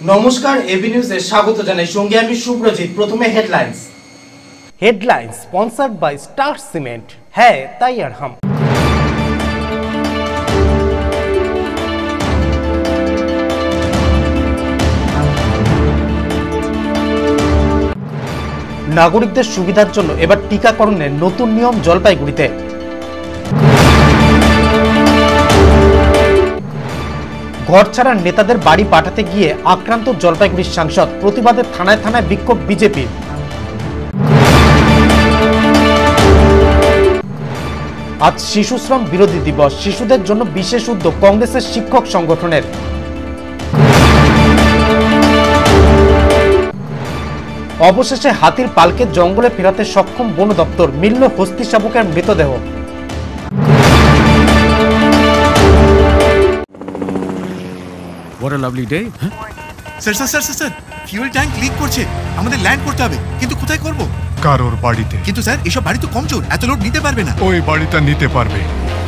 নমস্কার, এবি নিউজে স্বাগত জানাই। সঙ্গে আমি সুব্রজিৎ। প্রথমে headlines sponsored by Star Cement. হ্যাঁ তাই আর হাম। নাগরিকদের সুবিধার জন্য এবার টিকাকরণের নতুন নিয়ম জলপাইগুড়িতে। ঘর ছাড়া নেতাদের বাড়ি পাঠাতে গিয়ে আক্রান্ত জলপাইগুড়ির সাংসদ, প্রতিবাদে থানায় থানায় বিক্ষোভ বিজেপির। আজ শিশু শ্রম বিরোধী দিবস, শিশুদের জন্য বিশেষ উদ্যোগ কংগ্রেসের শিক্ষক সংগঠনের। অবশেষে হাতির পালকে জঙ্গলে ফেরাতে সক্ষম বন দপ্তর, মিলল হস্তি শাবকের মৃতদেহ। What a lovely day. Sir fuel tank leak করছে, আমাদের ল্যান্ড করতে হবে, কিন্তু কোথায় করব? কারোর বাড়িতে। কিন্তু স্যার এসব বাড়ি তো কমজোর, এত লোড নিতে পারবে না। ওই বাড়িটা নিতে পারবে।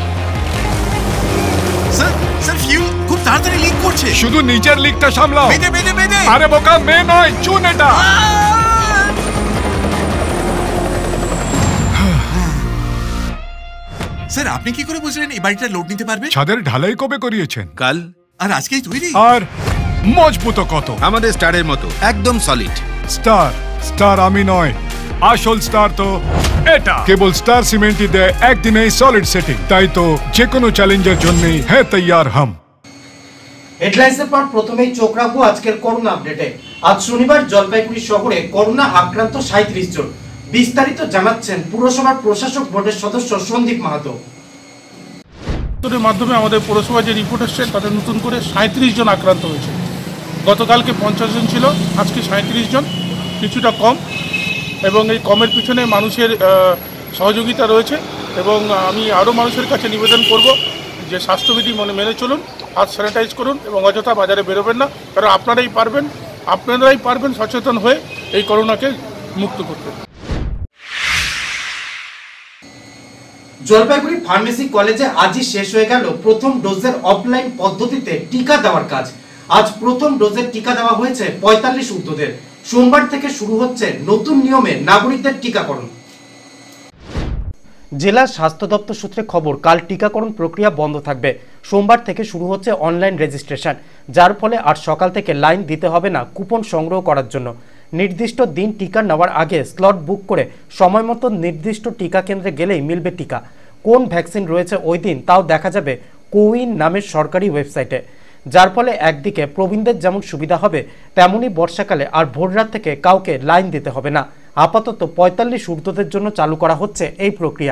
স্যার ফিউল খুব তাড়াতাড়ি লিক করছে। শুধু নিচের লিকটা সামলাও। বেঁধে আরে বোকা, মেয়ে নয়, চুন এটা। স্যার আপনি কি করে বুঝলেন এই বাড়িটা লোড নিতে পারবে? ছাদের ঢালাই কবে করিয়েছেন? কাল। আর আজকেই তৈরি? আর মজবুত কত? আমাদের স্টারের মতো একদম সলিড। স্টার আমি নয়, আসল স্টার তো এটা। কেবল স্টার সিমেন্টই দেয় একদিনেই সলিড সেটিং। তাই তো যে কোনো চ্যালেঞ্জের জন্যই হ্যাঁ তৈয়ার হাম। হেডলাইন্সের পর প্রথমেই চোখ রাখবো আজকের করোনা আপডেটে। আজ শনিবার জলপাইগুড়ি শহরে করোনা আক্রান্ত 37 জন। বিস্তারিত জানাচ্ছেন পুরসভার প্রশাসক বোর্ডের সদস্য সন্দীপ মাহাতো। মাধ্যমে আমাদের পৌরসভায় যে রিপোর্ট এসছে তাতে নতুন করে 37 জন আক্রান্ত হয়েছে। গতকালকে 50 জন ছিল, আজকে 37 জন, কিছুটা কম। এবং এই কমের পিছনে মানুষের সহযোগিতা রয়েছে। এবং আমি আরও মানুষের কাছে নিবেদন করব যে স্বাস্থ্যবিধি মেনে চলুন, হাত স্যানিটাইজ করুন এবং অযথা বাজারে বেরোবেন না, কারণ আপনারাই পারবেন সচেতন হয়ে এই করোনাকে মুক্ত করতে। জলপাইগুড়ি ফার্মেসি কলেজে আজই শেষ হয়ে গেল প্রথম ডোজের অফলাইন পদ্ধতিতে টিকা দেওয়ার কাজ। আজ প্রথম ডোজের টিকা দেওয়া হয়েছে 45 ঊর্ধ্বদের। সোমবার থেকে শুরু হচ্ছে নতুন নিয়মে নাগরিকদের টিকাকরণ। জেলা স্বাস্থ্য দপ্তর সূত্রে খবর, কাল টিকাকরণ প্রক্রিয়া বন্ধ থাকবে। সোমবার থেকে শুরু হচ্ছে অনলাইন রেজিস্ট্রেশন, যার ফলে আর সকাল থেকে লাইন দিতে হবে না কুপন সংগ্রহ করার জন্য। নির্দিষ্ট দিন টিকা নেওয়ার আগে স্লট বুক করে সময় মতো নির্দিষ্ট টিকা কেন্দ্রে গেলেই মিলবে টিকা। কোন ভ্যাকসিন রয়েছে ওই দিন তাও দেখা যাবে কোউইন নামের সরকারি ওয়েবসাইটে। যার ফলে একদিকে প্রবীণদের যেমন সুবিধা হবে, তেমনি বর্ষাকালে আর ভোররাত থেকে কাউকে লাইন দিতে হবে না। আপাতত 45 ঊর্ধ্বদের জন্য চালু করা হচ্ছে এই প্রক্রিয়া।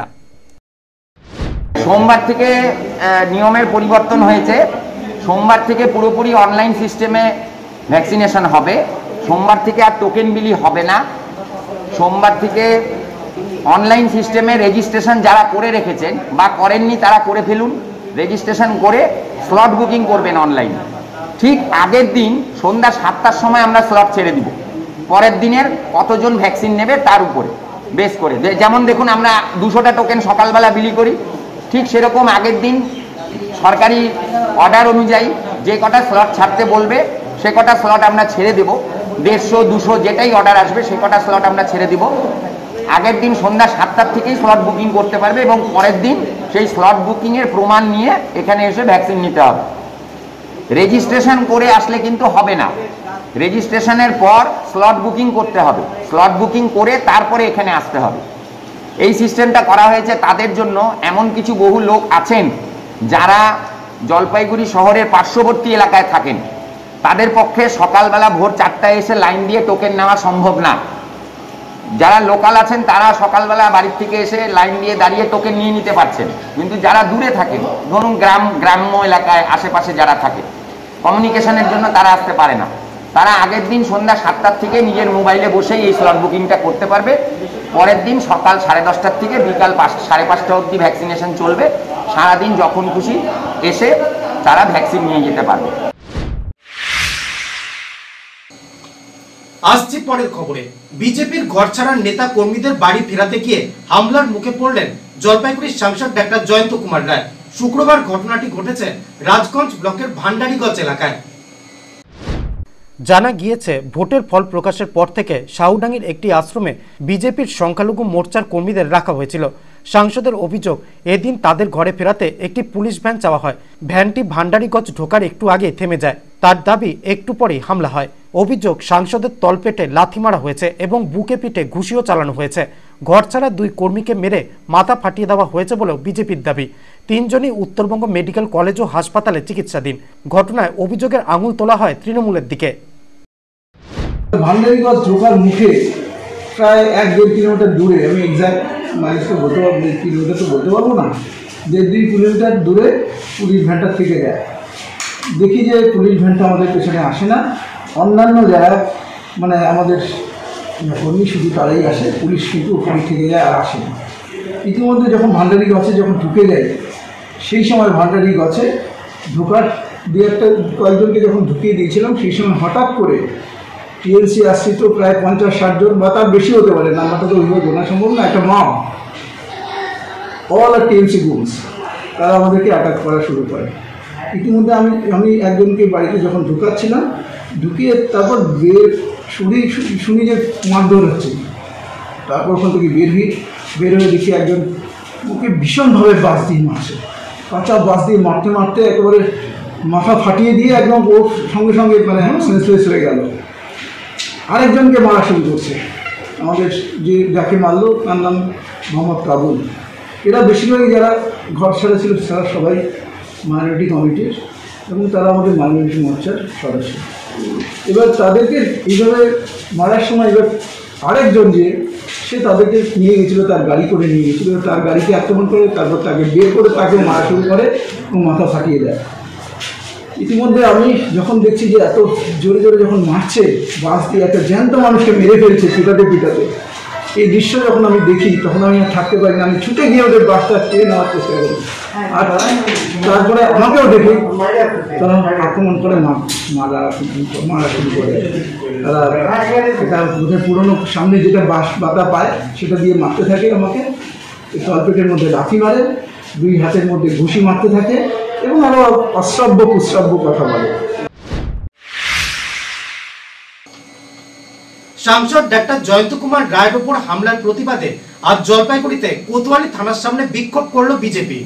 সোমবার থেকে নিয়মের পরিবর্তন হয়েছে। সোমবার থেকে পুরোপুরি অনলাইন সিস্টেমে ভ্যাকসিনেশন হবে। সোমবার থেকে আর টোকেন বিলি হবে না। সোমবার থেকে অনলাইন সিস্টেমে রেজিস্ট্রেশন যারা করে রেখেছেন বা করেননি তারা করে ফেলুন। রেজিস্ট্রেশন করে স্লট বুকিং করবেন অনলাইন। ঠিক আগের দিন সন্ধ্যা 7টার সময় আমরা স্লট ছেড়ে দিব। পরের দিনের কতজন ভ্যাকসিন নেবে তার উপরে বেস করে, যেমন দেখুন আমরা 200টা টোকেন সকালবেলা বিলি করি, ঠিক সেরকম আগের দিন সরকারি অর্ডার অনুযায়ী যে কটা স্লট ছাড়তে বলবে সে কটা স্লট আমরা ছেড়ে দেব। 150, 200 যেটাই অর্ডার আসবে সে কটা স্লট আমরা ছেড়ে দিব। আগের দিন সন্ধ্যা 7টার থেকেই স্লট বুকিং করতে পারবে এবং পরের দিন সেই স্লট বুকিংয়ের প্রমাণ নিয়ে এখানে এসে ভ্যাকসিন নিতে হবে। রেজিস্ট্রেশন করে আসলে কিন্তু হবে না, রেজিস্ট্রেশনের পর স্লট বুকিং করতে হবে। স্লট বুকিং করে তারপরে এখানে আসতে হবে। এই সিস্টেমটা করা হয়েছে তাদের জন্য, এমন কিছু বহু লোক আছেন যারা জলপাইগুড়ি শহরের পার্শ্ববর্তী এলাকায় থাকেন। তাদের পক্ষে সকালবেলা ভোর 4টায় এসে লাইন দিয়ে টোকেন নেওয়া সম্ভব না। যারা লোকাল আছেন তারা সকালবেলা বাড়ির থেকে এসে লাইন দিয়ে দাঁড়িয়ে টোকেন নিয়ে নিতে পারছেন, কিন্তু যারা দূরে থাকেন, ধরুন গ্রাম্য এলাকায় আশেপাশে যারা থাকে, কমিউনিকেশনের জন্য তারা আসতে পারে না, তারা আগের দিন সন্ধ্যা 7টার থেকে নিজের মোবাইলে বসেই এই স্লট বুকিংটা করতে পারবে। পরের দিন সকাল 10:30টার থেকে বিকাল 5:30টা অবধি ভ্যাকসিনেশন চলবে। সারাদিন যখন খুশি এসে তারা ভ্যাকসিন নিয়ে যেতে পারবে। আসছি পরের খবরে। বিজেপির ঘরছাড়া নেতা কর্মীদের বাড়ি ফেরাতে গিয়ে হামলার মুখে পড়লেন জলপাইগুড়ির সাংসদ ডাক্তার জয়ন্ত কুমার রায়। শুক্রবার ঘটনাটি ঘটেছে রাজগঞ্জ ব্লকের ভান্ডারিগঞ্জ এলাকায়। জানা গিয়েছে ভোটের ফল প্রকাশের পর থেকে সাউডাঙ্গির একটি আশ্রমে বিজেপির সংখ্যালঘু মোর্চার কর্মীদের রাখা হয়েছিল। সাংসদের অভিযোগ, এদিন তাদের ঘরে ফেরাতে একটি পুলিশ ভ্যান চাওয়া হয়। ভ্যানটি ভান্ডারিগঞ্জ ঢোকার একটু আগে থেমে যায়। তার দাবি, একটু পরেই হামলা হয়। অভিযোগ, সাংসদের তলপেটে লাথি মারা হয়েছে এবং বুকে পিঠে ঘুষিও চালানো হয়েছে। ঘর ছাড়া 2 কর্মীকে মেরে মাথা ফাটিয়ে দেওয়া হয়েছে বলেও বিজেপির দাবি। 3 জনই উত্তরবঙ্গ মেডিকেল কলেজ ও হাসপাতালে চিকিৎসাধীন। ঘটনায় অভিযোগের আঙুল তোলা হয় তৃণমূলের দিকে। ভান্ডারিগঞ্জ ঢোকার মুখে প্রায় 1-1.5 কিলোমিটার দূরে, আমি এক্সাক্ট মাইলস তো বলতে পারবো, কিলোমিটার তো বলতে পারবো না, 1.5-2 কিলোমিটার দূরে পুলিশ ভ্যানটা থেকে যায়। দেখি যে পুলিশ ভ্যানটা আমাদের পেছনে আসে না, অন্যান্য যারা মানে আমাদের কর্মী শুধু তারাই আসে, পুলিশ কিন্তু ওখানে থেকে যায় আর আসে না। ইতিমধ্যে যখন ভান্ডারিগঞ্জে যখন ঢুকে যায়, সেই সময় ভান্ডারিগঞ্জে ঢোকার কয়েকজনকে যখন ঢুকিয়ে দিয়েছিলাম, সেই সময় হঠাৎ করে টিএলসি আশ্রিত প্রায় 50-60 জন বা তার বেশি হতে পারে, নাম্বারটা তো ওইভাবে জানা সম্ভব না, একটা mob, all are TLC goons, তারা আমাদেরকে অ্যাটাক করা শুরু করে। ইতিমধ্যে আমি একজনকে বাড়িতে যখন ঢুকাচ্ছিলাম, ঢুকিয়ে তারপর শুনি যে মারধর হচ্ছে। তারপর ওখান থেকে বের হয়ে দেখি একজন ওকে ভীষণভাবে বাস দিয়ে মারছে, কাঁচা বাস দিয়ে মারতে মারতে একেবারে মাথা ফাটিয়ে দিয়ে একদম ওর সঙ্গে সঙ্গে মানে সেন্সলেস হয়ে গেল। আরেকজনকে মারা শুরু করছে, আমাদের যাকে মারলো তার নাম মোহাম্মদ কাবুল। এরা বেশিরভাগই যারা ঘর ছাড়া ছিল তারা সবাই মাইনরিটি কমিটির এবং তারা আমাদের মাইনরিটি মোর্চার সদস্য। এবার তাদেরকে এইভাবে মারার সময় এবার আরেকজন যে সে তাদেরকে নিয়ে গেছিলো, তার গাড়ি করে নিয়ে গেছিলো, তার গাড়িকে আক্রমণ করে তারপর তাকে বের করে তাকে মারা শুরু করে এবং মাথা ফাটিয়ে দেয়। ইতিমধ্যে আমি যখন দেখছি যে এত জোরে জোরে যখন মারছে, বাস দিয়ে একটা জ্যান্ত মানুষকে মেরে ফেলছে পিটাতে, এই দৃশ্য যখন আমি দেখি তখন আমি আর থাকতে পারি না, আমি ছুটে গিয়ে ওদের বাসটা টেনে নেওয়ার চেষ্টা করি। আর তারপরে আমাকেও দেখি তারা আক্রমণ করে মারা শুরু করে। তারা এটা বোধহয় পুরোনো সামনে যেটা বাতা পায় সেটা দিয়ে মারতে থাকে, আমাকে তলপেটের মধ্যে লাথি মারে, 2 হাতের মধ্যে ঘুষি মারতে থাকে এবং আরো অশ্রাব্য কুশ্রাব্য কথা বলে। সাংসদ ডাক্তার জয়ন্ত কুমার রায়ের উপর হামলার প্রতিবাদে আজ জলপাইগুড়িতে কোতোয়ালি থানার সামনে বিক্ষোভ করল বিজেপি।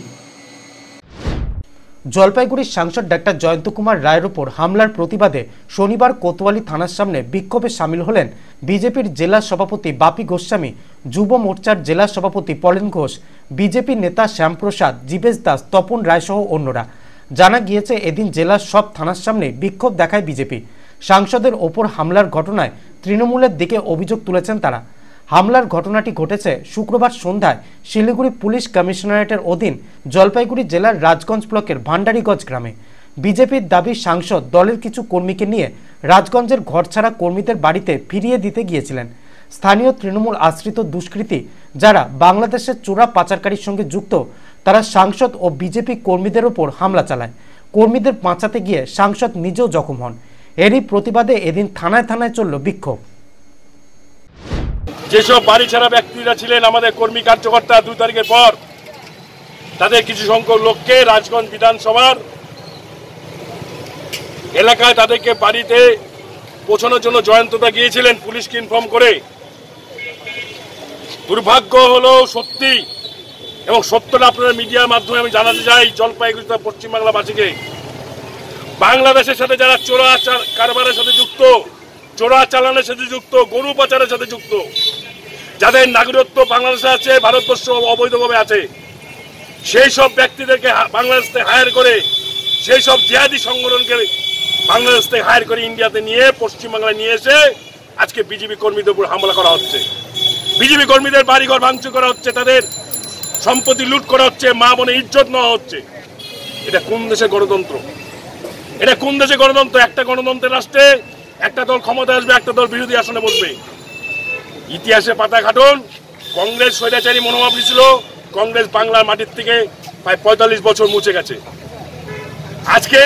জলপাইগুড়ির সাংসদ ডাক্তার জয়ন্ত কুমার রায়ের উপর হামলার প্রতিবাদে শনিবার কোতোয়ালি থানার সামনে বিক্ষোভে সামিল হলেন বিজেপির জেলা সভাপতি বাপি গোস্বামী, যুব মোর্চার জেলা সভাপতি পলেন ঘোষ, বিজেপি নেতা শ্যামপ্রসাদ, জীবেশ দাস, তপন রায় সহ অন্যরা। জানা গিয়েছে এদিন জেলার সব থানার সামনে বিক্ষোভ দেখায় বিজেপি। সাংসদের ওপর হামলার ঘটনায় তৃণমূলের দিকে অভিযোগ তুলেছেন তারা। হামলার ঘটনাটি ঘটেছে শুক্রবার সন্ধ্যায় শিলিগুড়ি পুলিশ কমিশনারেটের অধীন জলপাইগুড়ি জেলার রাজগঞ্জ ব্লকের ভান্ডারিগঞ্জ গ্রামে। বিজেপির দাবি, সাংসদ দলের কিছু কর্মীকে নিয়ে রাজগঞ্জের ঘরছাড়া কর্মীদের বাড়িতে ফিরিয়ে দিতে গিয়েছিলেন। স্থানীয় তৃণমূল আশ্রিত দুষ্কৃতী যারা বাংলাদেশের চোরা পাচারকারীর সঙ্গে যুক্ত, তারা সাংসদ ও বিজেপি কর্মীদের ওপর হামলা চালায়। কর্মীদের বাঁচাতে গিয়ে সাংসদ নিজেও জখম হন। এরই প্রতিবাদে এদিন থানায় থানায় চলল বিক্ষোভ। যেসব বাড়ি ছাড়া ব্যক্তিরা ছিলেন আমাদের কর্মী কার্যকর্তা, 2 তারিখের পর তাদের কিছু সংখ্যক লোককে রাজগঞ্জ বিধানসভার এলাকায় তাদেরকে বাড়িতে পৌঁছানোর জন্য জয়ন্তদা গিয়েছিলেন পুলিশকে ইনফর্ম করে। দুর্ভাগ্য হলো সত্যি, এবং সত্যটা আপনাদের মিডিয়ার মাধ্যমে আমি জানাতে চাই জলপাইগুড়ি তথা পশ্চিমবাংলাবাসীকে, বাংলাদেশের সাথে যারা চোরা কারবারের সাথে যুক্ত, চোরা চালানের সাথে যুক্ত, গরু পাচারের সাথে যুক্ত, যাদের নাগরিকত্ব বাংলাদেশে আছে, ভারতবর্ষ অবৈধভাবে আছে, সেই সব ব্যক্তিদেরকে বাংলাদেশ থেকে হায়ার করে, সেই সব জিহাদি সংগঠনকে বাংলাদেশ থেকে হায়ার করে ইন্ডিয়াতে নিয়ে পশ্চিমবাংলায় নিয়ে এসে আজকে বিজেপি কর্মীদের উপর হামলা করা হচ্ছে। বিজেপি কর্মীদের বাড়িঘর ভাঙচুর করা হচ্ছে, তাদের সম্পত্তি লুট করা হচ্ছে, মা বোনের ইজ্জত নেওয়া হচ্ছে। এটা কোন দেশের গণতন্ত্র? এটা কোন দেশে গণতন্ত্র? একটা গণতন্ত্রের রাষ্ট্রে একটা দল ক্ষমতা আসবে, একটা দল বিরোধী আসনে বসবে। ইতিহাসে পাতা ঘাটুন, কংগ্রেস স্বৈরাচারী মনোভাব ছিল, কংগ্রেস বাংলার মাটির থেকে প্রায় 45 বছর মুছে গেছে। আজকে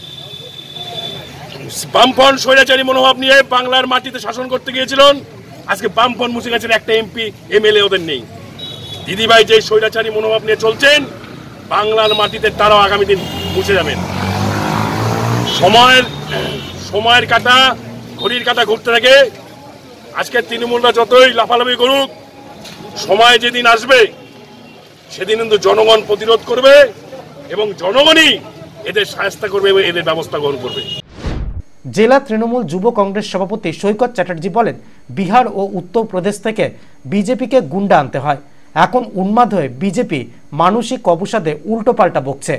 বামফ্রন্ট স্বৈরাচারী মনোভাব নিয়ে বাংলার মাটিতে শাসন করতে গিয়েছিলেন, আজকে বামফ্রন্ট মুছে গেছেন, একটা এমপি এমএলএ ওদের নেই। দিদিভাই যে স্বৈরাচারী মনোভাব নিয়ে চলছেন, বাংলার মাটিতে তারাও আগামী দিন মুছে যাবেন। সময়ের কাঁটা ঘড়ির কাঁটা ঘুরতে থাকে। আজকে তৃণমূলরা যতই লাফালাফি করুক, সময় যেদিন আসবে সেদিন কিন্তু জনগণ প্রতিরোধ করবে এবং জনগণই এদের শায়েস্তা করবে এবং এদের ব্যবস্থা গ্রহণ করবে। জেলা তৃণমূল যুব কংগ্রেস সভাপতি সৈকত চ্যাটার্জি বলেন, বিহার ও উত্তরপ্রদেশ থেকে বিজেপিকে গুন্ডা আনতে হয়। এখন উন্মাদ হয়ে বিজেপি মানসিক অবসাদে উল্টোপাল্টা বকছে।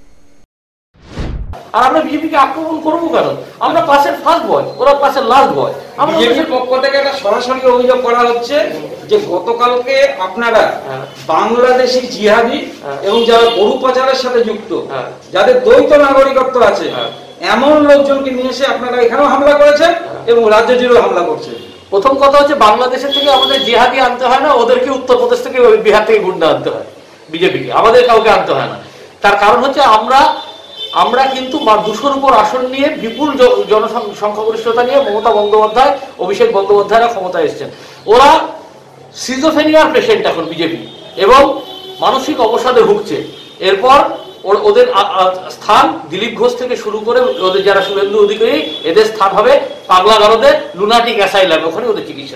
আর আমরা বিজেপিকে আক্রমণ করবো কেন? আমরা পাশের ফার্স্ট বয়, ওরা পাশের লাস্ট বয়। বিজেপির পক্ষ থেকে একটা সরাসরি অভিযোগ করা হচ্ছে যে গতকালকে আপনারা বাংলাদেশি জিহাদি এবং যারা গরু পাচারের সাথে যুক্ত, যাদের দ্বৈত নাগরিকত্ব আছে, এমন লোকজনকে নিয়ে এসে আপনারা এখানেও হামলা করেছেন এবং রাজ্য জুড়েও হামলা করছেন। প্রথম কথা হচ্ছে, বাংলাদেশের থেকে আমাদের জিহাদি আনতে হয় না, ওদেরকে উত্তরপ্রদেশ থেকে বিহার থেকে গুন্ডা আনতে হয় বিজেপিকে, আমাদের কাউকে আনতে হয় না। তার কারণ হচ্ছে আমরা কিন্তু 200-র উপর আসন নিয়ে বিপুল জনসংখ্যাগরিষ্ঠতা নিয়ে মমতা বন্দ্যোপাধ্যায়, অভিষেক বন্দ্যোপাধ্যায়রা ক্ষমতায় এসেছেন। ওরা সিজোফেনিয়ার পেশেন্ট এখন বিজেপি, এবং মানসিক অবসাদে ভুগছে। এরপর ওদের স্থান দিলীপ ঘোষ থেকে শুরু করে ওদের যারা শুভেন্দু অধিকারী, এদের স্থান হবে পাগলাগারদে লুনাটিক অ্যাসাইলাম, ওখানে ওদের চিকিৎসা।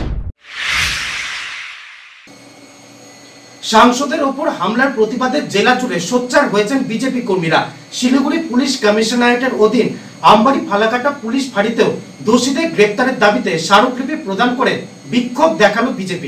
সাংসদের ওপর হামলার প্রতিবাদে জেলা জুড়ে সোচ্চার হয়েছেন বিজেপি কর্মীরা। শিলিগুড়ি পুলিশ কমিশনারেটের অধীন আমবাড়ি ফালাকাটা পুলিশ ফাঁড়িতেও দোষীদের গ্রেপ্তারের দাবিতে স্মারকলিপি প্রদান করে বিক্ষোভ দেখালো বিজেপি।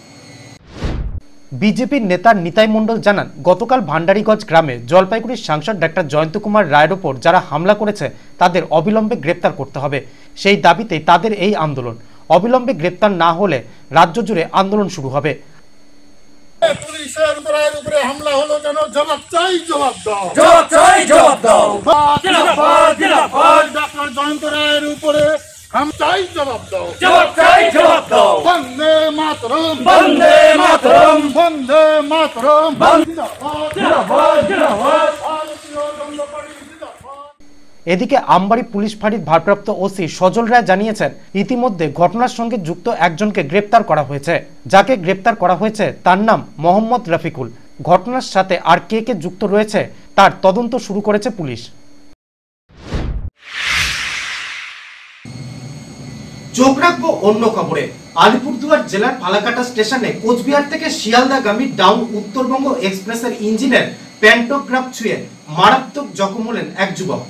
বিজেপির নেতা নিতাই মণ্ডল জানান, গতকাল ভান্ডারীগঞ্জ গ্রামে জলপাইগুড়ির সাংসদ ডাক্তার জয়ন্ত কুমার রায়ের ওপর যারা হামলা করেছে তাদের অবিলম্বে গ্রেপ্তার করতে হবে। সেই দাবিতেই তাদের এই আন্দোলন। অবিলম্বে গ্রেপ্তার না হলে রাজ্য জুড়ে আন্দোলন শুরু হবে। পুলিশের উপরে হামলা হলো কেন? জবাব চাই, জবাব দাও, জবাব চাই, জবাব দাও। ডাক্তার জয়ন্ত রায়ের উপরে হামলা চাই, জবাব দাও, জবাব চাই, জবাব দাও। বন্দে মাতরম, বন্দে মাতরম, বন্দে মাতরম, জিন্দাবাদ, জিন্দাবাদ, জিন্দাবাদ। এদিকে আমবাড়ি পুলিশ ফাঁড়ির ভারপ্রাপ্ত ওসি সজল রায় জানিয়েছেন, ইতিমধ্যে ঘটনার সঙ্গে যুক্ত একজনকে গ্রেপ্তার করা হয়েছে। যাকে গ্রেপ্তার করা হয়েছে তার নাম মোহাম্মদ রফিকুল। ঘটনার সাথে আর কে কে যুক্ত রয়েছে তার তদন্ত শুরু করেছে পুলিশ। চোখ রাখবো অন্য খবরে। আলিপুরদুয়ার জেলার ফালাকাটা স্টেশনে কোচবিহার থেকে শিয়ালদাগামী ডাউন উত্তরবঙ্গ এক্সপ্রেসের ইঞ্জিনের প্যান্টোগ্রাফ ছুঁয়ে মারাত্মক জখম হলেন এক যুবক।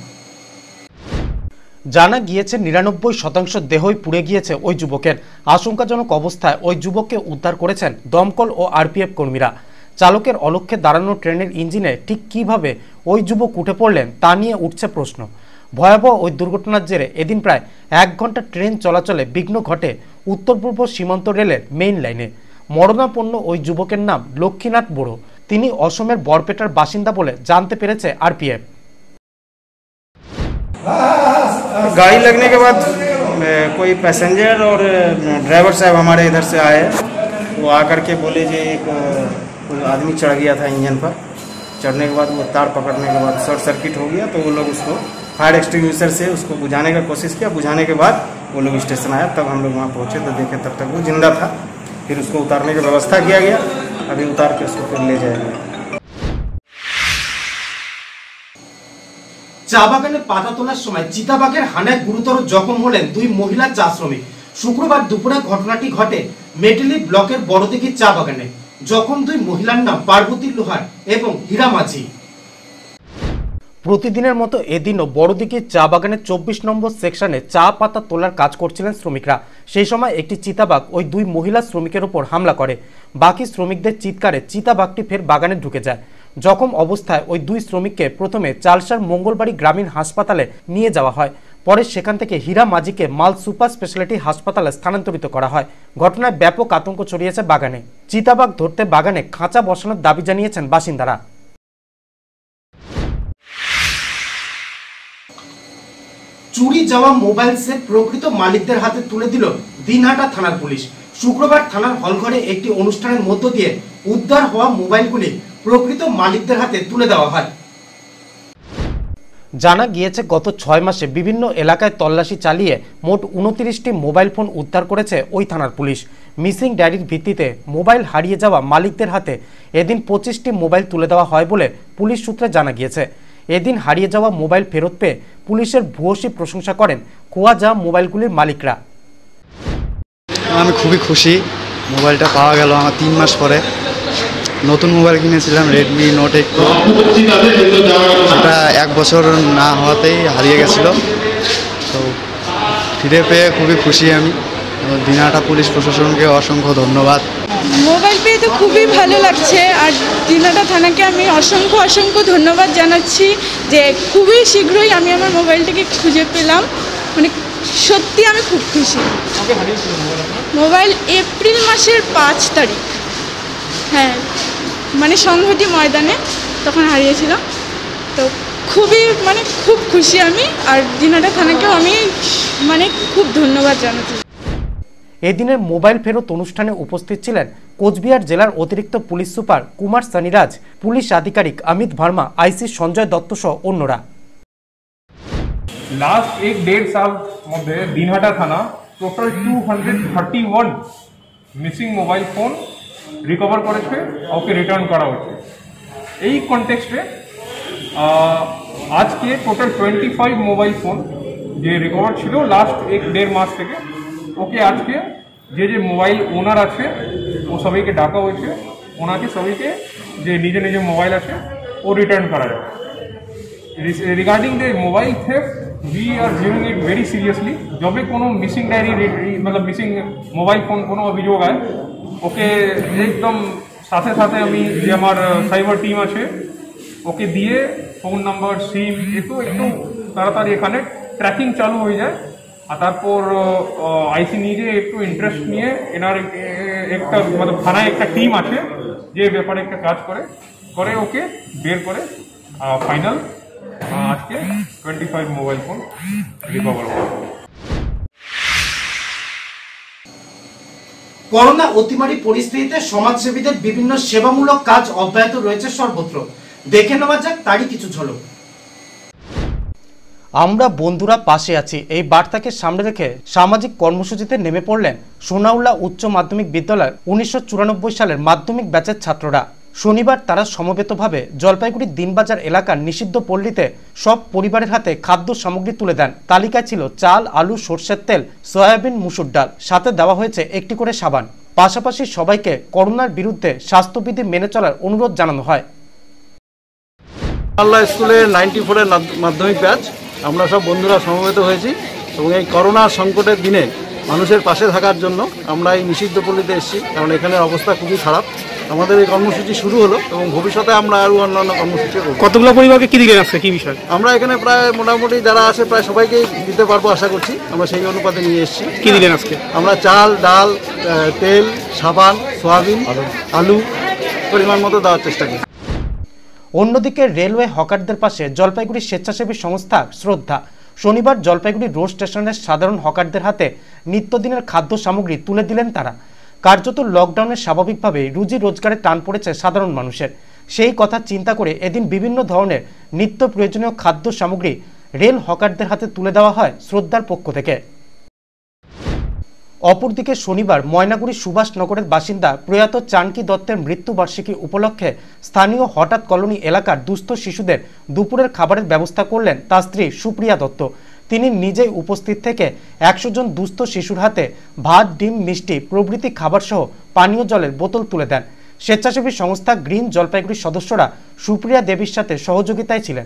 জানা গিয়েছে ৯৯% দেহই পুড়ে গিয়েছে ওই যুবকের। আশঙ্কাজনক অবস্থায় ওই যুবককে উদ্ধার করেছেন দমকল ও আরপিএফ কর্মীরা। চালকের অলক্ষ্যে দাঁড়ানো ট্রেনের ইঞ্জিনে ঠিক কিভাবে ওই যুবক উঠে পড়লেন তা নিয়ে উঠছে প্রশ্ন। ভয়াবহ ওই দুর্ঘটনার জেরে এদিন প্রায় 1 ঘন্টা ট্রেন চলাচলে বিঘ্ন ঘটে উত্তর পূর্ব সীমান্ত রেলের মেইন লাইনে। মরণাপন্ন ওই যুবকের নাম লক্ষ্মীনাথ বড়ো। তিনি অসমের বরপেটার বাসিন্দা বলে জানতে পেরেছে আরপিএফ। गाड़ी लगने के बाद कोई पैसेंजर और ड्राइवर साहब हमारे इधर से आए, वो आकर के बोले जी एक कोई आदमी चढ़ गया था इंजन पर। चढ़ने के बाद वो तार पकड़ने के बाद शॉर्ट सर्किट हो गया, तो वो लोग उसको फायर एक्सटिंग्विशर से उसको बुझाने का कोशिश किया। बुझाने के बाद वो लोग स्टेशन आया, तब हम लोग वहाँ पहुँचे तो देखे तब तक वो जिंदा था। फिर उसको उतारने की व्यवस्था किया गया, अभी उतार के उसको फिर ले जाएंगे। চা বাগানে পাতা তোলার সময় চিতাবাঘের হানায় গুরুতর জখম হলেন 2 মহিলা চা শ্রমিক। শুক্রবার দুপুরে ঘটনাটি ঘটে মেটেলি ব্লকের বড়দিঘি চা বাগানে। জখম 2 মহিলার নাম পার্বতী লোহার এবং হীরা মাঝি। প্রতিদিনের মতো এদিনও বড়দিঘি চা বাগানের 24 নম্বর সেকশনে চা পাতা তোলার কাজ করছিলেন শ্রমিকরা। সেই সময় একটি চিতাবাঘ ওই 2 মহিলা শ্রমিকের উপর হামলা করে। বাকি শ্রমিকদের চিৎকারে চিতাবাঘটি ফের বাগানে ঢুকে যায়। জখম অবস্থায় ওই 2 শ্রমিককে প্রথমে চালসার মঙ্গলবাড়ি গ্রামীণ হাসপাতালে নিয়ে যাওয়া হয়। পরে সেখান থেকে হীরা মাঝিকে মাল সুপার স্পেশালিটি হাসপাতালে স্থানান্তরিত করা হয়। ঘটনায় ব্যাপক আতঙ্ক ছড়িয়েছে বাগানে। চিতাবাঘ ধরতে বাগানে খাঁচা বসানোর দাবি জানিয়েছেন বাসিন্দারা। চুরি যাওয়া মোবাইল সেট প্রকৃত মালিকদের হাতে তুলে দিল দিনহাটা থানার পুলিশ। শুক্রবার থানার হলঘরে একটি অনুষ্ঠানের মধ্য দিয়ে উদ্ধার হওয়া মোবাইলগুলি প্রকৃত মালিকদের হাতে তুলে দেওয়া হয়। জানা গিয়েছে গত 6 মাসে বিভিন্ন এলাকায় তল্লাশি চালিয়ে মোট 29টি মোবাইল ফোন উদ্ধার করেছে ওই থানার পুলিশ। মিসিং ডায়েরির ভিত্তিতে মোবাইল হারিয়ে যাওয়া মালিকদের হাতে এদিন 25টি মোবাইল তুলে দেওয়া হয় বলে পুলিশ সূত্রে জানা গিয়েছে। এদিন হারিয়ে যাওয়া মোবাইল ফেরত পেয়ে পুলিশের ভূয়সী প্রশংসা করেন খোয়া যাওয়া মোবাইলগুলির মালিকরা। আমি খুবই খুশি, মোবাইলটা পাওয়া গেল আমার 3 মাস পরে। নতুন মোবাইল কিনেছিলাম রেডমি নোট 8 প্রো, সেটা 1 বছর না হওয়াতেই হারিয়ে গেছিল। তো ফিরে পেয়ে খুবই খুশি আমি। দিনহাটা পুলিশ প্রশাসনকে অসংখ্য ধন্যবাদ। মোবাইল পেয়ে তো খুবই ভালো লাগছে, আর দিনহাটা থানাকে আমি অসংখ্য ধন্যবাদ জানাচ্ছি যে খুবই শীঘ্রই আমি আমার মোবাইলটাকে খুঁজে পেলাম। মানে সত্যি আমি খুব খুশি। মোবাইল এপ্রিল মাসের 5 তারিখ, হ্যাঁ, মানে সংহতি ময়দানে তখন হারিয়েছিলাম। তো খুব খুশি আমি, আর দিনহাটা থানাকেও আমি খুব ধন্যবাদ জানাচ্ছি। এদিনের মোবাইল ফেরত অনুষ্ঠানে উপস্থিত ছিলেন কোচবিহার জেলার অতিরিক্ত police super Kumar Saniraj, police আধিকারিক অমিত ভার্মা, আইসি সঞ্জয় দত্ত সহ অন্যরা। লাস্ট 1.5 সাল মধ্যে দিনহাটা থানা total 231 missing mobile phone recover করেছে, ওকে রিটার্ন করা হয়েছে। এই কনটেক্সটে আজকে টোটাল 25 মোবাইল ফোন যে রিকভার ছিল লাস্ট 1.5 মাস থেকে, ওকে আজকে যে মোবাইল ওনার আছে ও সবাইকে ডাকা হয়েছে, ওনাকে সবাইকে যে নিজে মোবাইল আছে ও রিটার্ন করা যাবে। Regarding the mobile theft we are viewing it very seriously। जब कोनो मिसिंग डायरी मतलब मिसिंग मोबाइल फोन कोनो अभियोग है ओके एकदम साथे साथे हमें जे हमार साइबर टीम আছে ওকে দিয়ে ফোন নাম্বার সিম একটু তাড়াতাড়ি এখানে ট্র্যাকিং চালু হয়ে যায়। আর তারপর আইসি নিজে একটু ইন্টারেস্ট নিয়ে এনার একটা মানে থানায় একটা টিম আছে যে ব্যাপারে একটা কাজ করে ওকে বের করে ফাইনাল আজকে 25 মোবাইল ফোন রিকভার হলো। করোনা অতিমারী পরিস্থিতিতে সমাজসেবীদের বিভিন্ন সেবামূলক কাজ অব্যাহত রয়েছে সর্বত্র। দেখে নেওয়া যাক তারই কিছু ঝলক। আমরা বন্ধুরা পাশে আছি এই বার্তাকে সামনে রেখে সামাজিক কর্মসূচিতে নেমে পড়লেন সোনাউল্লাহ উচ্চ মাধ্যমিক বিদ্যালয়ের 1994 সালের মাধ্যমিক ব্যাচের ছাত্ররা। শনিবার তারা সমবেতভাবে জলপাইগুড়ির দিনবাজার এলাকার নিষিদ্ধ পল্লীতে সব পরিবারের হাতে খাদ্য সামগ্রী তুলে দেন। তালিকায় ছিল চাল, আলু, সরষের তেল, সয়াবিন, মুসুর ডাল, সাথে দেওয়া হয়েছে একটি করে সাবান। পাশাপাশি সবাইকে করোনার বিরুদ্ধে স্বাস্থ্যবিধি মেনে চলার অনুরোধ জানানো হয়। আল্লাহ স্কুলে 94-এর মাধ্যমিক ব্যাচ আমরা সব বন্ধুরা সমবেত হয়েছি এবং এই করোনা সংকটের দিনে মানুষের পাশে থাকার জন্য আমরা এই নিষিদ্ধ পল্লীতে এসেছি, কারণ এখানে অবস্থা খুবই খারাপ। আমাদের এই কর্মসূচি শুরু হলো এবং ভবিষ্যতে আমরা আরও অন্যান্য কর্মসূচি করব। কতগুলো পরিবারকে কি দিলেন আজকে, কি বিষয়? আমরা এখানে প্রায় মোটামুটি যারা আছে প্রায় সবাইকেই দিতে পারবো আশা করছি। আমরা সেই অনুপাতে নিয়ে এসেছি। কি দিলেন আজকে? আমরা চাল, ডাল, তেল, সাবান, সয়াবিন, আলু পরিমাণ মতো দেওয়ার চেষ্টা করি। অন্যদিকে রেলওয়ে হকারদের পাশে জলপাইগুড়ি স্বেচ্ছাসেবী সংস্থা শ্রদ্ধা শনিবার জলপাইগুড়ি রোড স্টেশনের সাধারণ হকারদের হাতে নিত্যদিনের খাদ্য সামগ্রী তুলে দিলেন তারা। কার্যত লকডাউনের স্বাভাবিকভাবে রুজি রোজগারে টান পড়েছে সাধারণ মানুষের, সেই কথা চিন্তা করে এদিন বিভিন্ন ধরনের নিত্য প্রয়োজনীয় খাদ্য সামগ্রী রেল হকারদের হাতে তুলে দেওয়া হয় শ্রদ্ধার পক্ষ থেকে। অপরদিকে শনিবার ময়নাগুড়ি সুভাষনগরের বাসিন্দা প্রয়াত চানকি দত্তের মৃত্যুবার্ষিকী উপলক্ষে স্থানীয় হঠাৎ কলোনি এলাকার দুস্থ শিশুদের দুপুরের খাবারের ব্যবস্থা করলেন তার স্ত্রী সুপ্রিয়া দত্ত। তিনি নিজেই উপস্থিত থেকে 100 জন দুস্থ শিশুর হাতে ভাত, ডিম, মিষ্টি প্রভৃতি খাবারসহ পানীয় জলের বোতল তুলে দেন। স্বেচ্ছাসেবী সংস্থা গ্রিন জলপাইগুড়ির সদস্যরা সুপ্রিয়া দেবীর সাথে সহযোগিতায় ছিলেন।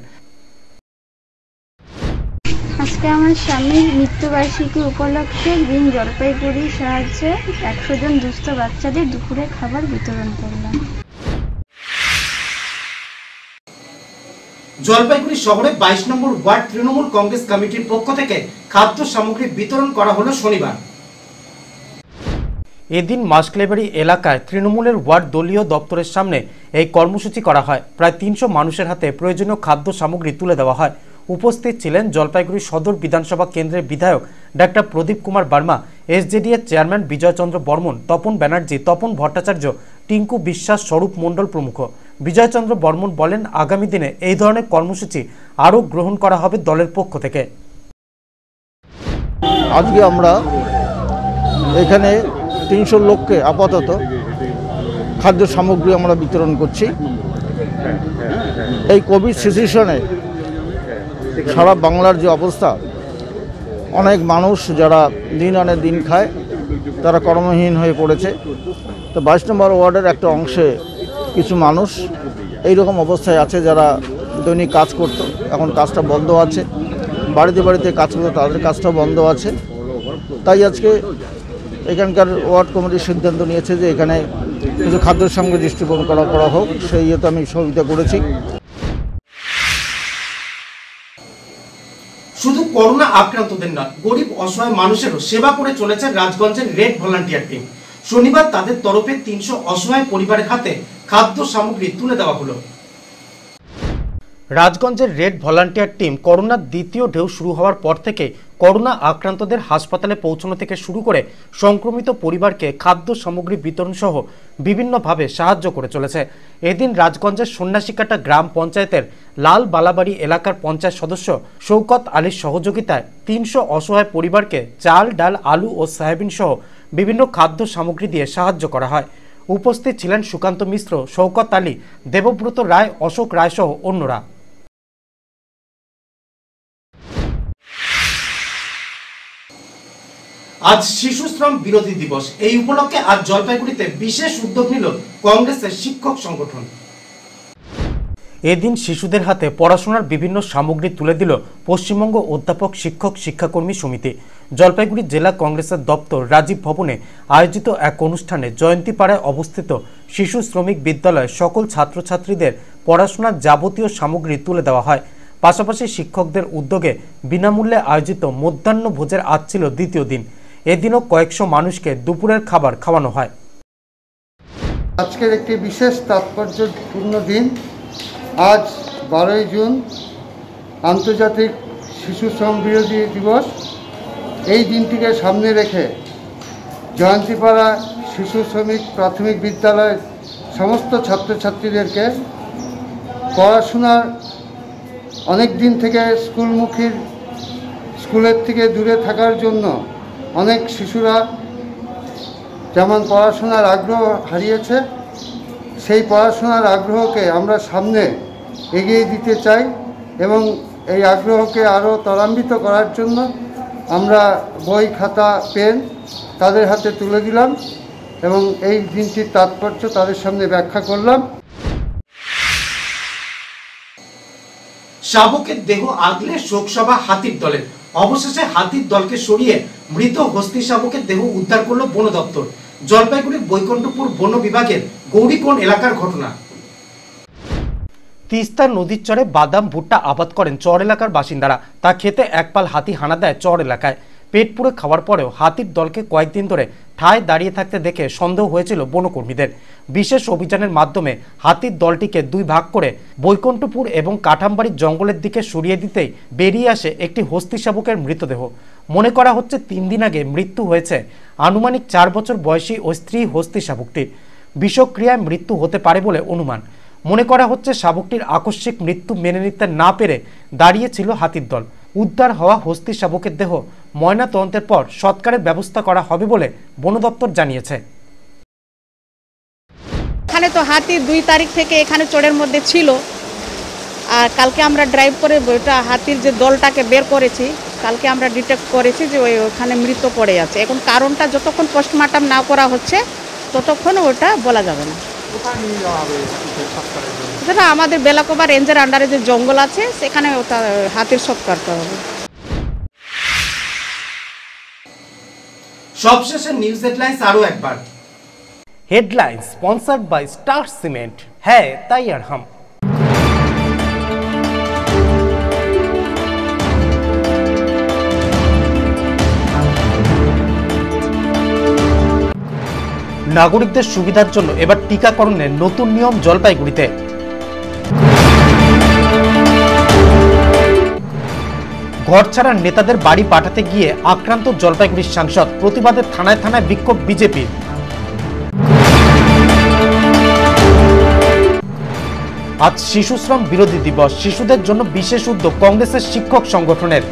আজকে আমার স্বামীর মৃত্যুবার্ষিকী উপলক্ষে গ্রিন জলপাইগুড়ির সাহায্যে 100 জন দুস্থ বাচ্চাদের দুপুরে খাবার বিতরণ করলাম। জলপাইগুড়ি শহরে 22 নম্বর ওয়ার্ড তৃণমূল কংগ্রেস কমিটির পক্ষ থেকে খাদ্য সামগ্রী বিতরণ করা হলো শনিবার। এদিন মাসক্লেবাড়ি এলাকায় তৃণমূলের ওয়ার্ড দলীয় দপ্তরের সামনে এই কর্মসূচি করা হয়। প্রায় 300 মানুষের হাতে প্রয়োজনীয় খাদ্য সামগ্রী তুলে দেওয়া হয়। উপস্থিত ছিলেন জলপাইগুড়ি সদর বিধানসভা কেন্দ্রের বিধায়ক ডাক্তার প্রদীপ কুমার বার্মা, এসজেডিএর চেয়ারম্যান বিজয়চন্দ্র বর্মন, তপন ব্যানার্জি, তপন ভট্টাচার্য, টিঙ্কু বিশ্বাস, স্বরূপ মণ্ডল প্রমুখ। বিজয়চন্দ্র বর্মন বলেন, আগামী দিনে এই ধরনের কর্মসূচি আরও গ্রহণ করা হবে দলের পক্ষ থেকে। আজকে আমরা এখানে 300 লোককে আপাতত খাদ্য সামগ্রী আমরা বিতরণ করছি। এই কোভিড সিচুয়েশনে সারা বাংলার যে অবস্থা, অনেক মানুষ যারা দিন আনে দিন খায় তারা কর্মহীন হয়ে পড়েছে। তো 22 নম্বর ওয়ার্ডের একটা অংশে কিছু মানুষ এই রকম অবস্থায় আছে যারা দৈনিক কাজ করত, এখন কাজটা বন্ধ আছে। বাড়িতে বাড়িতে কাজ করতো, তাদের কাজটাও বন্ধ আছে। তাই আজকে এখানকার ওয়ার্ড কমিটির সিদ্ধান্ত নিয়েছে যে এখানে কিছু খাদ্য সামগ্রী ডিস্ট্রিবিউট করা হোক, সেই ইয়েতে আমি সহযোগিতা করেছি। শুধু করোনা আক্রান্তদের নয়, গরিব অসহায় মানুষেরও সেবা করে চলেছে রাজগঞ্জের রেড ভলান্টিয়ার টিম। শনিবার তাদের তরফে 300 অসহায় পরিবারের হাতে খাদ্য সামগ্রী তুলে দেওয়া হলো। রাজগঞ্জের রেড ভলান্টিয়ার টিম করোনার দ্বিতীয় ঢেউ শুরু হওয়ার পর থেকে করোনা আক্রান্তদের হাসপাতালে পৌঁছানো থেকে শুরু করে সংক্রমিত পরিবারকে খাদ্য সামগ্রী বিতরণ সহ বিভিন্নভাবে সাহায্য করে চলেছে। এদিন রাজগঞ্জের সন্ন্যাসীকাটা গ্রাম পঞ্চায়েতের লাল বালাবাড়ি এলাকার পঞ্চায়েত সদস্য শৌকত আলীর সহযোগিতায় 300 অসহায় পরিবারকে চাল, ডাল, আলু ও সয়াবিন সহ বিভিন্ন খাদ্য সামগ্রী দিয়ে সাহায্য করা হয়। উপস্থিত ছিলেন সুকান্ত মিশ্র, শৌকত আলী, দেবব্রত রায়, অশোক রায় সহ অন্যরা। আজ শিশু শ্রম বিরোধী দিবস। এই উপলক্ষে আজ জলপাইগুড়িতে বিশেষ উদ্যোগ নিল কংগ্রেসের শিক্ষক সংগঠন। এদিন শিশুদের হাতে পড়াশোনার বিভিন্ন সামগ্রী তুলে দিল পশ্চিমবঙ্গ অধ্যাপক শিক্ষক শিক্ষাকর্মী সমিতি। জলপাইগুড়ি জেলা কংগ্রেসের দপ্তর রাজীব ভবনে আয়োজিত এক অনুষ্ঠানে জয়ন্তীপাড়ায় অবস্থিত শিশু শ্রমিক বিদ্যালয়ের সকল ছাত্রছাত্রীদের পড়াশোনার যাবতীয় সামগ্রী তুলে দেওয়া হয়। পাশাপাশি শিক্ষকদের উদ্যোগে বিনামূল্যে আয়োজিত মধ্যাহ্ন ভোজের আজ ছিল দ্বিতীয় দিন। এদিনও কয়েকশো মানুষকে দুপুরের খাবার খাওয়ানো হয়। আজকের একটি বিশেষ তাৎপর্যপূর্ণ দিন। আজ 12ই জুন আন্তর্জাতিক শিশু শ্রম বিরোধী দিবস। এই দিনটিকে সামনে রেখে জয়ন্তীপাড়া শিশু শ্রমিক প্রাথমিক বিদ্যালয়ের সমস্ত ছাত্রছাত্রীদেরকে পড়াশোনার অনেক দিন থেকে স্কুলের থেকে দূরে থাকার জন্য অনেক শিশুরা যেমন পড়াশোনার আগ্রহ হারিয়েছে, সেই পড়াশোনার আগ্রহকে আমরা সামনে এগিয়ে দিতে চাই এবং এই আগ্রহকে আরও ত্বরান্বিত করার জন্য আমরা বই, খাতা, পেন তাদের হাতে তুলে দিলাম এবং এই দিনটির তাৎপর্য তাদের সামনে ব্যাখ্যা করলাম। শাবকের দেহ আগলে শোকসভা হাতির দলের। অবশেষে হাতির দলকে সরিয়ে মৃত হস্তি শাবকের দেহ উদ্ধার করলো বন দপ্তর। জলপাইগুড়ির বৈকুণ্ঠপুর বন বিভাগের গৌরীকোণ এলাকার ঘটনা। তিস্তা নদীর চরে বাদাম, ভুট্টা আবাদ করেন চর এলাকার বাসিন্দারা। তা খেতে একপাল হাতি হানা দেয় চর এলাকায়। পেট পুরে খাওয়ার পরেও হাতির দলকে কয়েকদিন ধরে ঠায় দাঁড়িয়ে থাকতে দেখে সন্দেহ হয়েছিল বনকর্মীদের। বিশেষ অভিযানের মাধ্যমে হাতির দলটিকে দুই ভাগ করে বৈকুণ্ঠপুর এবং কাঠামবাড়ির জঙ্গলের দিকে সরিয়ে দিতেই বেরিয়ে আসে একটি হস্তি শাবকের মৃতদেহ। মনে করা হচ্ছে 3 দিন আগে মৃত্যু হয়েছে আনুমানিক 4 বছর বয়সী ওই স্ত্রী হস্তি শাবকটির। বিষক্রিয়ায় মৃত্যু হতে পারে বলে অনুমান। মনে করা হচ্ছে শাবকটির আকস্মিক মৃত্যু মেনে নিতে না পেরে দাঁড়িয়েছিল হাতির দল। উদ্ধার হওয়া হস্তি শাবকের দেহ ময়নাতদন্তের পর সৎকারের ব্যবস্থা করা হবে বলে বন দপ্তর জানিয়েছে। এখানে তো হাতি 2 তারিখ থেকে এখানে চড়ের মধ্যে ছিল, আর কালকে আমরা ড্রাইভ করে ওইটা হাতির যে দলটাকে বের করেছি, কালকে আমরা ডিটেক্ট করেছি যে ওখানে মৃত পড়ে আছে। এখন কারণটা যতক্ষণ পোস্টমর্টম না করা হচ্ছে ততক্ষণ ওটা বলা যাবে না। যেটা আমাদের বেলাকোবা রেঞ্জের আন্ডারে যে জঙ্গল আছে সেখানে ওটা হাতির সৎকার করা হবে। সবশেষে নিউজ হেডলাইন্স আরো একবার। Headlines sponsored by Star Cement. হ্যাঁ তাই আর হাম। নাগরিকদের সুবিধার জন্য এবার টিকাকরণের নতুন নিয়ম জলপাইগুড়িতে। ঘর ছাড়া নেতাদের বাড়ি পাঠাতে গিয়ে আক্রান্ত জলপাইগুড়ির সাংসদ। প্রতিবাদে থানায় থানায় বিক্ষোভ বিজেপি। আজ শিশু শ্রম বিরোধী দিবস। শিশুদের জন্য বিশেষ উদ্যোগ কংগ্রেসের শিক্ষক সংগঠনের।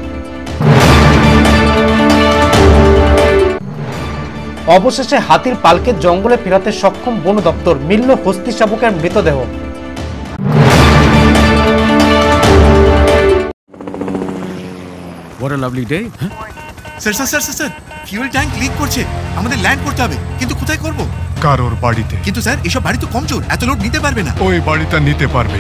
অবশেষে হাতির পালকে জঙ্গলে ফেরাতে সক্ষম বন দপ্তর। মিলল হস্তি শাবকের মৃতদেহ। What a lovely day. Sir sir sir sir fuel tank leak করছে, আমাদের ল্যান্ড করতে হবে, কিন্তু কোথায় করব? কারোর বাড়িতে। কিন্তু স্যার এসব বাড়ি তো কমজোর, এত লোড নিতে পারবে না। ওই বাড়িটা নিতে পারবে।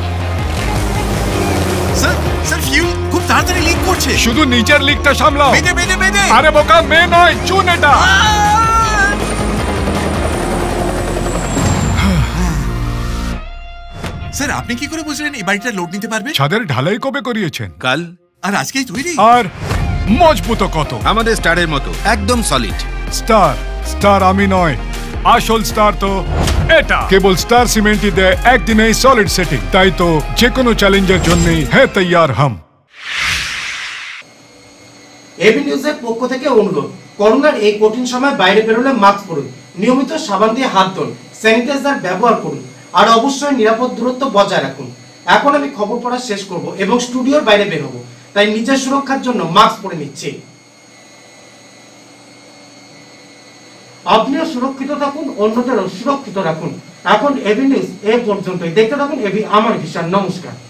স্যার স্যার ফিউল খুব তাড়াতাড়ি লিক করছে। শুধু নিচের লিকটা সামলাও। মেনে মেনে মেনে। আরে বোকা, মে নয়, চুন এটা। স্যার আপনি কি করে বুঝলেন এই বাড়িটা লোড নিতে পারবে? ছাদের ঢালাই কবে করিয়েছেন? কাল। আর আজকেই তৈরি? আর মজবুত কত? আমাদের স্টারের মতো একদম সলিড। স্টার, স্টার আমি নয়, আসল স্টার তো এটা। কেবল স্টার সিমেন্টই দেয় একদিনেই সলিড সেটিং। তাই তো যে কোনো চ্যালেঞ্জের জন্যই হ্যাঁ তৈয়ার হাম। এবি নিউজের পক্ষ থেকে অনুরোধ, করোনার এই কঠিন সময় বাইরে বেরোলে মাস্ক পরুন, নিয়মিত সাবান দিয়ে হাত ধুন, স্যানিটাইজার ব্যবহার করুন, আর অবশ্যই নিরাপদ দূরত্ব বজায় রাখুন। এখন আমি খবর পড়া শেষ করব এবং স্টুডিওর বাইরে বের হব, তাই নিজের সুরক্ষার জন্য মাস্ক পরে নিচ্ছি। আপনিও সুরক্ষিত থাকুন, অন্যদেরও সুরক্ষিত রাখুন। এখন এবি নিউজ এই পর্যন্তই। দেখতে থাকুন এবি আমার ভিশন। নমস্কার।